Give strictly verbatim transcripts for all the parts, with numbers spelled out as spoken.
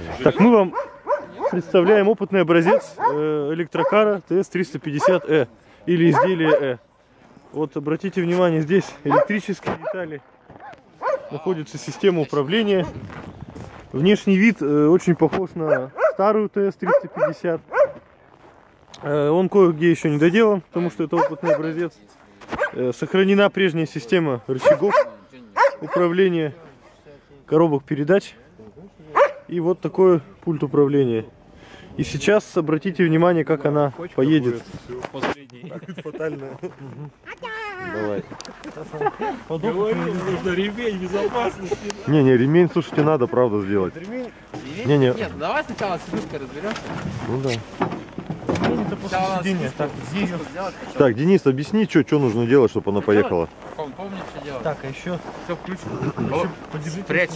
Так, мы вам представляем опытный образец электрокара тэ эс триста пятьдесят э или изделие Э. Вот обратите внимание, здесь электрические детали, находится система управления. Внешний вид очень похож на старую тэ эс триста пятьдесят. Он кое-где еще не доделан, потому что это опытный образец. Сохранена прежняя система рычагов управления, коробок передач. И вот такой пульт управления. И сейчас обратите внимание, как она поедет. Фатально. Давай. Говорил, нужно ремень безопасности. Не, не, ремень, слушайте, надо, правда, сделать. Ремень? Не, не. Нет, давай сначала с сидушкой разберемся. Ну да. Ремень это после сидения. Так, здесь. Так, Денис, объясни, что, что нужно делать, чтобы она поехала. Помнишь, что делать? Так, а еще. Все включено. Еще подержите. Спрячь.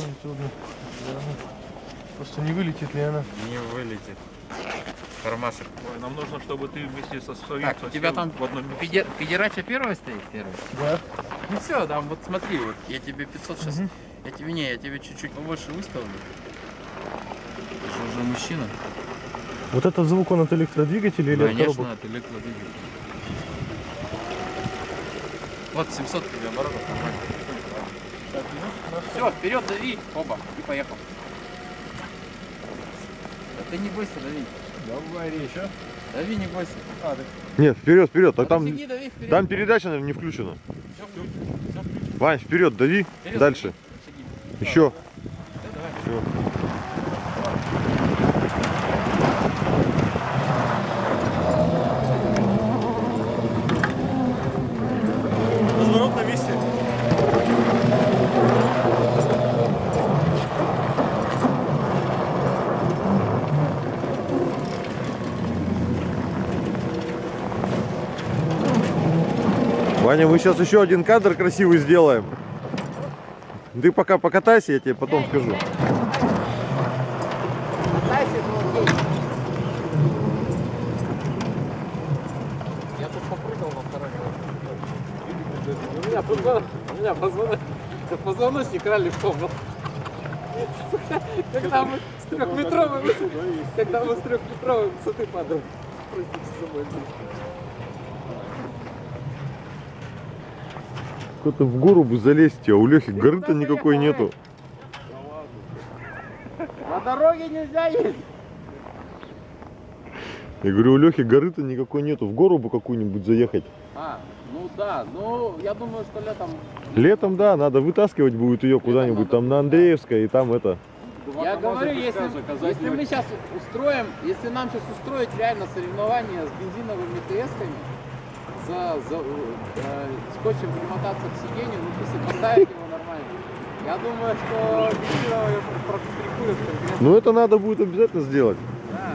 Просто не вылетит ли она? Не вылетит. Кармашек. Ой, нам нужно, чтобы ты вместе со своим. Так, у тебя там в одном месте. педер... педерача первая стоит? Первая? Да. Ну все, там вот смотри, вот я тебе пятьсот сейчас. Угу. Я тебе не, я тебе чуть-чуть побольше выставлю. Ты же уже мужчина. Вот этот звук, он от электродвигателя или от коробок? Конечно, от электродвигателя. Вот семьсот тебе оборотов нормально. Все, вперед дави, оба, и поехал. Да ты не бойся, дави. Давай еще. Дави, не бойся. А, так. Нет, вперед, вперед. А там, Сиди, дави, вперед. там передача, наверное, не включена. Все, все, все. Вань, вперед, дави. Вперед, Дальше. Сиди. Еще. Да, давай. Все. Разворот на месте. Ваня, мы сейчас еще один кадр красивый сделаем. Ты пока покатайся, я тебе потом скажу. Я тут попрыгал во второй. У меня позвоночник, у меня позвоночник, позвоночник ралли-шоу был. Когда мы с трехметровой высоты, когда мы с трехметровой высоты падаем. Простите за мой английский. Куда-то в гору бы залезть, а у Лехи горы-то никакой нету. На дороге нельзя ездить. Я говорю, у Лехи горы-то никакой нету. В гору бы какую-нибудь заехать. А, ну да, ну я думаю, что летом... Летом, да, надо вытаскивать будет ее куда-нибудь там на Андреевской и там это. Я говорю, если, если мы сейчас устроим, если нам сейчас устроить реально соревнования с бензиновыми ТС-ками, за, за э, скотчем примотаться к сиденью, ну если поставить его нормально, я думаю, что бензиновые прикурят конкретно. Ну это надо будет обязательно сделать. Да.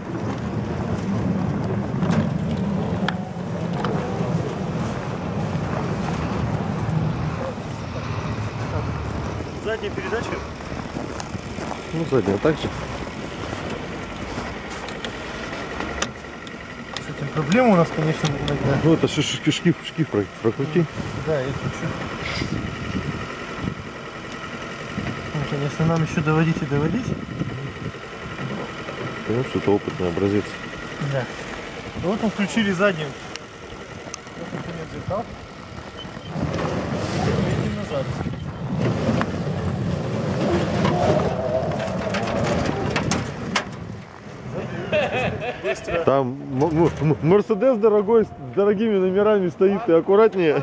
Задняя передача. Ну, задняя так же. С этим проблема у нас, конечно, иногда. Ну это шишки, шкив, шкив прокрути. Да, я чуть-чуть. Ну, конечно, нам еще доводить и доводить. Ну, что это опытный образец. Да. Вот мы включили заднюю. Вот, например, зеркал. Едем назад. Быстро. Там Мерседес дорогой, с дорогими номерами стоит, и аккуратнее.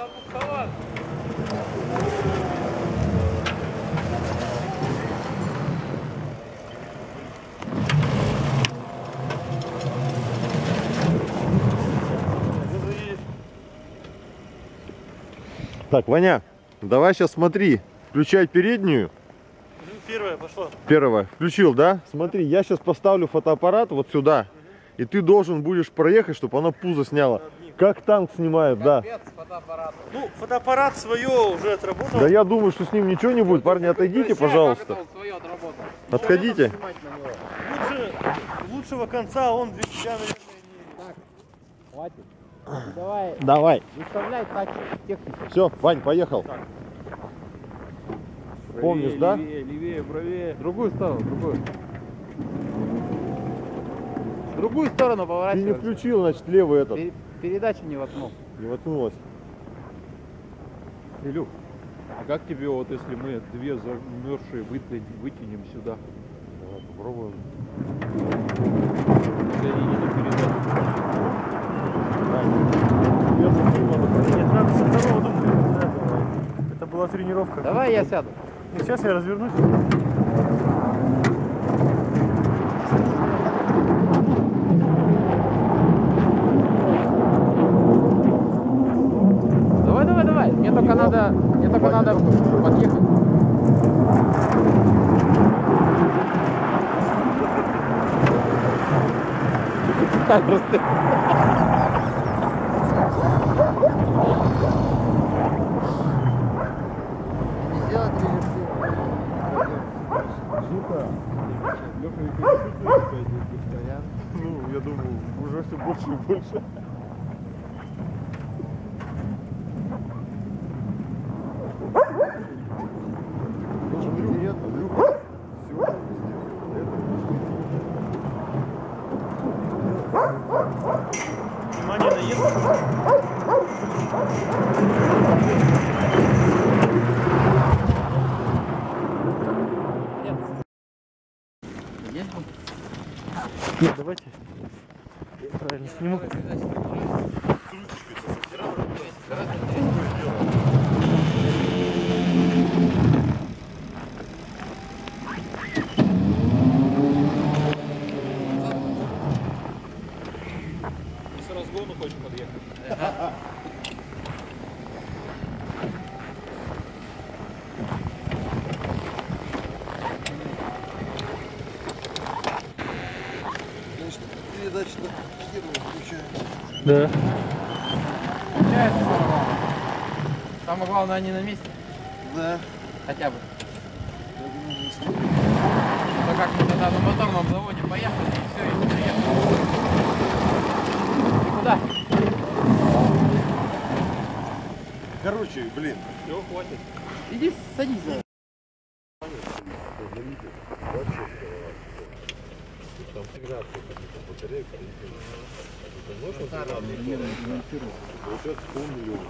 Так, Ваня, давай сейчас смотри, включай переднюю. Первая пошла. Первая. Включил, да? Смотри, я сейчас поставлю фотоаппарат вот сюда. И ты должен будешь проехать, чтобы она пузо сняла. Как танк снимает, да. Фотоаппарат. Ну, фотоаппарат свое уже отработал. Да я думаю, что с ним ничего не будет. Парни, отойдите, пожалуйста. Отходите. Лучше, лучшего конца он для тебя, наверное, не... Так, хватит. Давай. Давай. Выставляй тачку, технику. Все, Вань, поехал. Так. Помнишь, да? Левее, левее, правее. Другую сторону, другую. В другую сторону Ты не поворачивай. включил, значит, левый этот. Пер- Передачу не воткнул. Не воткнулась. Илюх, а как тебе вот если мы две замерзшие вытянем, вытянем сюда? Давай попробуем. Для единой передачи. Нет, надо со второго дубля. Это была тренировка. Давай я сяду. И сейчас я развернусь. Давай, давай, давай. Мне только надо, мне только надо подъехать. Так просто. Ну, я думаю, уже все больше и больше. Внимание, наезд. Нет, давайте. Я правильно сниму. С разгону хочешь подъехать? Передача-то первая включается. Да. Получается. Самое главное, они на месте. Да. Хотя бы. Ну как мы тогда на моторном заводе поехали и все, и приехали. Ты куда? Короче, блин. Все, хватит. Иди садись. Там всегда какая-то батарейка. Получается полмиллиона.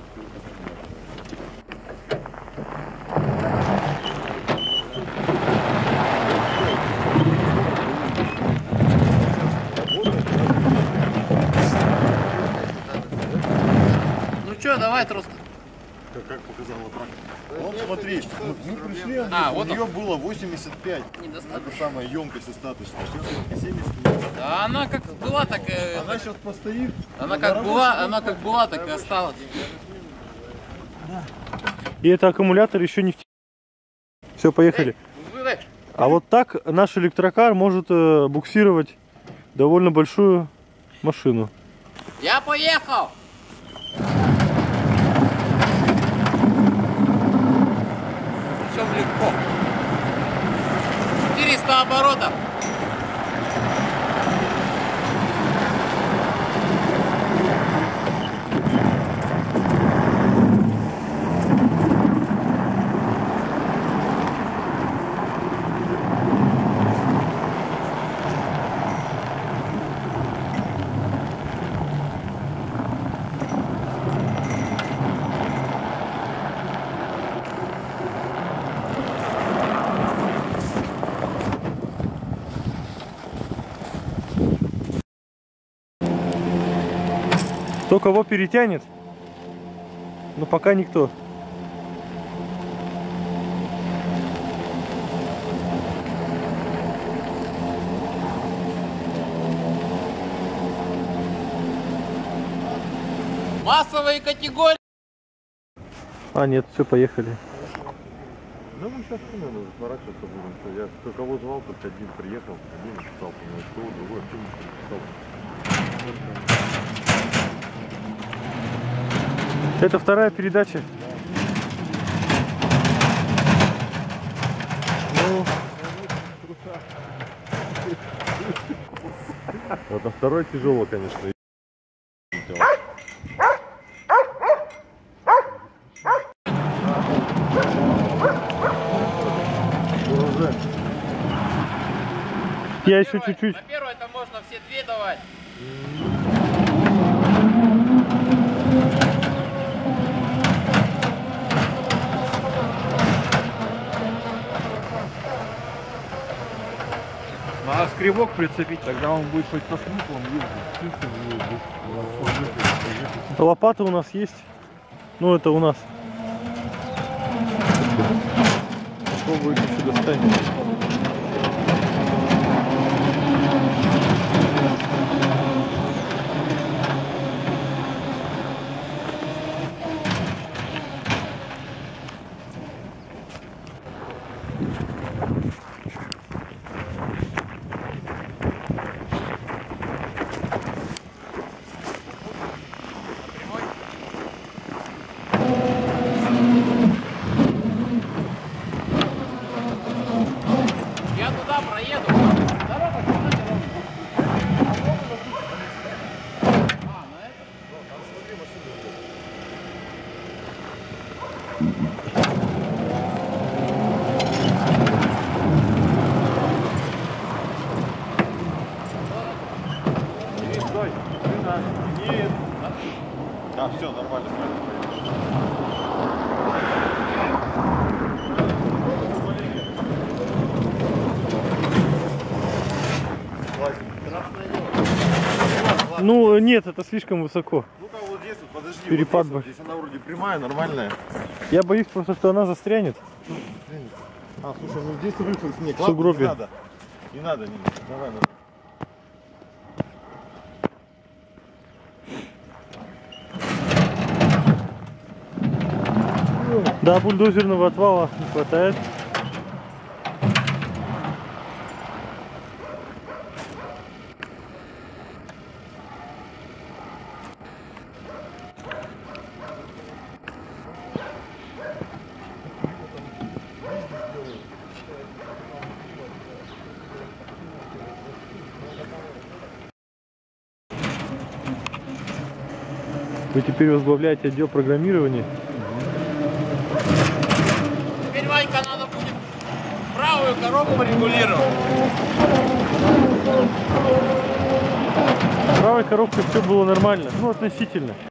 Ну что, давай трос. Как, как показала практика. Вот смотри, мы пришли, А, у вот нее было восемьдесят пять. Недостаточно. Это самая емкость остаточная. Сейчас семьдесят. Да она как была, так и... Она сейчас постоит. Она как была, она как была, так и осталась. И это аккумулятор еще не в... Все, поехали. А вот так наш электрокар может э, буксировать довольно большую машину. Я поехал! Причем легко. четыреста оборотов. Кто кого перетянет, но пока никто. Массовые категории. А, нет, все, поехали. Да мы сейчас не надо разворачиваться будем. Что я кто кого звал, только один приехал, один написал, понимаешь, что другой вообще не написал. Это вторая передача. Ну, Вот на второй тяжело, конечно. Уже. Я На еще первой- чуть-чуть. На первой это можно все две давать. Надо скребок прицепить, тогда он будет хоть со смыслом ездить. Лопата у нас есть. Ну, это у нас. Попробуй еще достать. Я туда проеду. Дорога, кстати, ровная. А, на это? Стой, нет. А, все, нормально. Ну, нет, это слишком высоко. Ну-ка вот здесь вот, подожди. Перепад вот здесь, вот, здесь она вроде прямая, нормальная. Я боюсь просто, что она застрянет. А, слушай, ну здесь выход снег. В сугробе. Не надо. Не надо, не надо. Давай, давай. Да, бульдозерного отвала не хватает. Вы теперь возглавляете отдел программирования. Теперь, Ванька, надо будет правую коробку регулировать. С правой коробкой все было нормально, ну относительно.